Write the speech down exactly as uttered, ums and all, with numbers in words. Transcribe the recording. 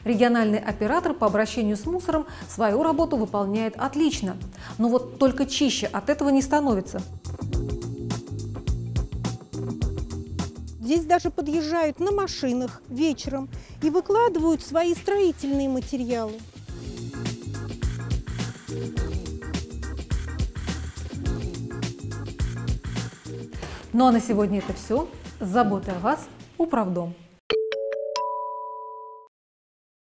Региональный оператор по обращению с мусором свою работу выполняет отлично, но вот только чище от этого не становится. Здесь даже подъезжают на машинах вечером и выкладывают свои строительные материалы. Ну а на сегодня это все. С заботой о вас, Управдом.